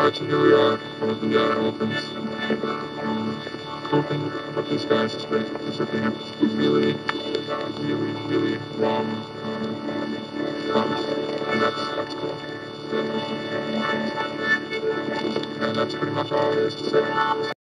Alright, so here we are. The gun opens. Open. But these guys suspect that this thing is really, really wrong. And that's cool. And that's pretty much all there is to say.